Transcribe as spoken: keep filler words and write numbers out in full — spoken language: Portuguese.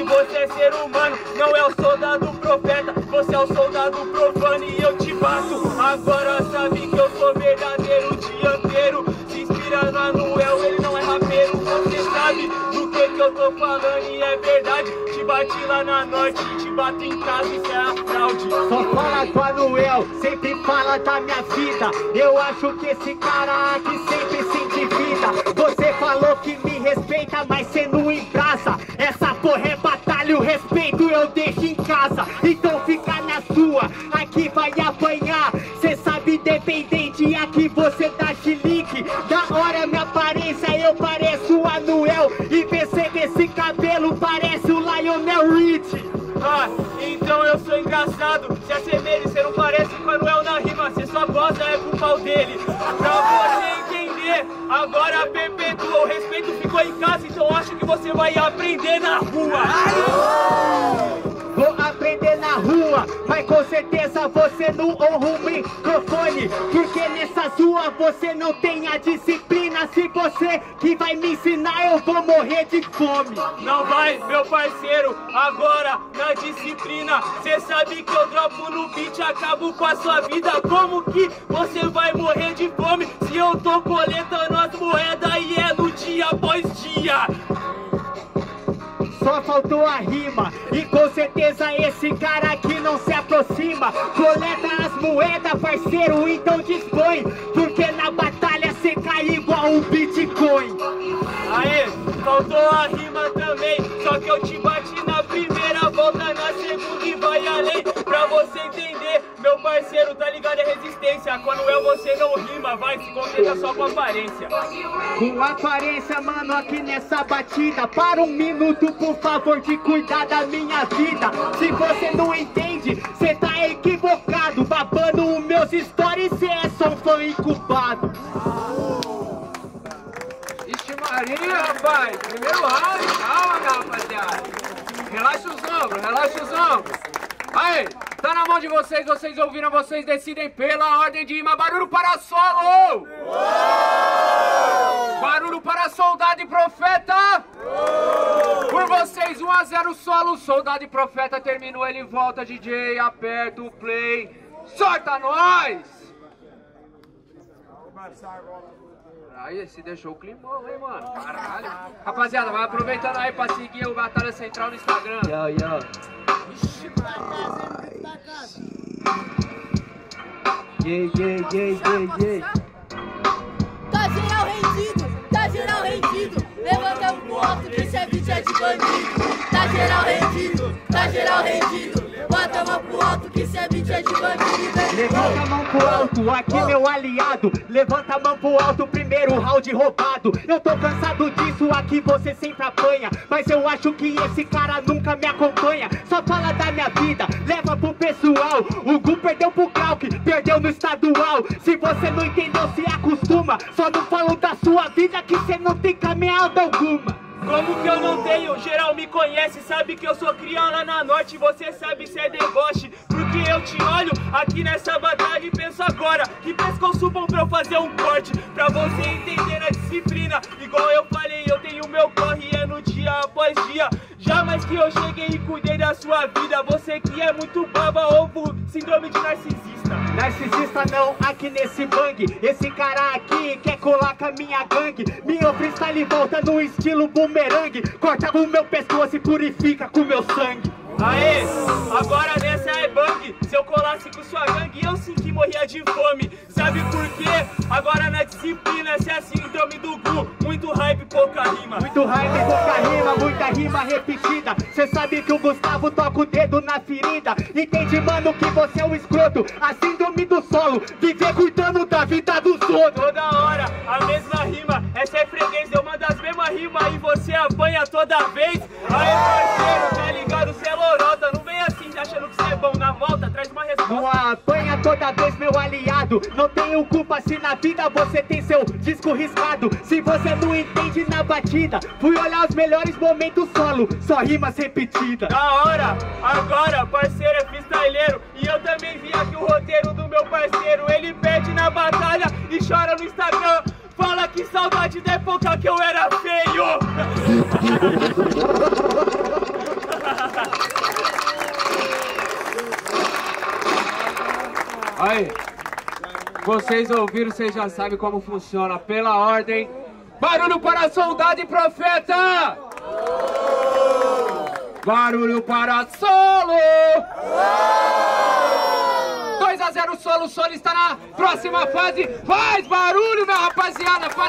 você é ser humano, não é o soldado profeta. Você é o soldado profano e eu te bato. Agora sabe que eu sou verdadeiro o dia inteiro. Se inspira no Anuel, ele não é rapeiro. Você sabe do que que eu tô falando e é verdade. Te bati lá na norte, te bato em casa, isso é a fraude. Só fala do Anuel, sempre fala da minha vida. Eu acho que esse cara aqui sempre se endivida. Você falou que me respeita, mas cê não embrasa. Essa porra é batalha, o respeito eu deixo em casa. Então fica na sua, aqui vai apanhar. Cê sabe, independente, aqui você dá chilique. Da hora minha aparência, eu pareço o Anuel. E pensei que esse cabelo parece o Lionel Richie. Ah, então eu sou engraçado. Se assemelha, você não parece com o Anuel na rima. Você só gosta é com o pau dele. Pra você entender, agora perpetua. O respeito ficou em casa, então acho que você vai aprender na rua. Vou aprender na rua, mas com certeza você não honra o microfone. Porque nessa rua você não tem a disciplina. Se você que vai me ensinar, eu vou morrer de fome. Não vai, meu parceiro, agora na disciplina. Cê sabe que eu dropo no beat, acabo com a sua vida. Como que você vai morrer de fome se eu tô coletando as moedas e é no dia após dia? Só faltou a rima, e com certeza esse cara aqui não se aproxima. Coleta as moedas, parceiro, então dispõe. Porque na batalha cê cai igual um Bitcoin. Aê, faltou a rima também. Só que eu te bati na primeira volta, na segunda e vai além. Pra você entender, meu parceiro, tá ligado? É resistência. Quando eu você não rima, vai, se contenta só com aparência. Com aparência, mano, aqui nessa batida. Para um minuto, por favor, de cuidar da minha vida. Se você não entende, cê tá equivocado. Babando os meus stories, cê é só um fã incubado. Ixi Maria, rapaz. Primeiro round, calma, rapaziada. Relaxa os ombros, relaxa os ombros. Aí, tá na mão de vocês, vocês ouviram, vocês decidem pela ordem de rima. Barulho para solo! Uou! Barulho para soldado e profeta! Uou! Por vocês, um a zero solo, soldado e profeta terminou, ele volta, D J, aperta o play, sorta nós! Aí, se deixou o climão, hein, mano? Caralho. Rapaziada, vai aproveitando aí pra seguir o Batalha Central no Instagram. Yo, yo. Yeah, yeah, yeah, yeah, yeah. Tá geral rendido, tá geral rendido. Levanta pro alto que esse é bicho é de bandido. Tá geral rendido, tá geral rendido. Bota a mão pro alto que esse é bicho é de bandido. Levanta a mão pro alto, aqui meu aliado. Levanta a mão pro alto, primeiro round roubado. Eu tô cansado disso, aqui você sempre apanha. Mas eu acho que esse cara nunca me acompanha. Só fala da minha vida, leva pro pessoal. O Gu perdeu pro Krauk, perdeu no estadual. Se você não entendeu, se acostuma. Só não falo da sua vida que você não tem caminhada alguma. Como que eu não tenho? Geral me conhece, sabe que eu sou criança lá na norte. Você sabe se é deboche, porque eu te olho aqui nessa batalha e penso agora que pescoço bom pra eu fazer um corte. Pra você entender a disciplina, igual eu falei, eu tenho meu corre, é no dia após dia. Jamais que eu cheguei e cuidei da sua vida. Você que é muito baba, ovo, síndrome de narcisista. Narcisista não, aqui nesse bang. Esse cara aqui quer colar com a minha gangue. Meu freestyle volta no estilo bumerangue. Corta o meu pescoço e purifica com meu sangue. Aê, agora nessa é bang. Se eu colasse com sua gangue, eu sim que morria de fome. Sabe por quê? Agora na disciplina, essa é a síndrome do Gu. Muito hype, pouca rima. Muito hype, pouca rima, muita rima repetida. Cê sabe que o Gustavo toca o dedo na ferida. Entende, mano, que você é um escroto. A síndrome do solo, viver cuidando da vida dos outros. Toda hora, a mesma rima. Essa é freguês, eu mando as mesmas rimas e você apanha toda vez. Aê, parceiro, tá ligado? Cê é lorota, não vem assim achando que cê é bom. Na volta, traz uma resposta. Não apanha toda vez, meu aliado. Não tenho culpa se na vida você tem seu disco riscado. Se você não entende na batida, fui olhar os melhores momentos solo, só rimas repetidas. Da hora, agora, parceiro é freestyleiro. E eu também vi aqui o roteiro do meu parceiro. Ele perde na batalha e chora no Instagram. Fala que saudade da época que eu era feio. Vocês ouviram, vocês já sabem como funciona. Pela ordem, barulho para soldado e profeta! Barulho para solo! dois a zero solo, solo está na próxima fase. Faz barulho, minha rapaziada!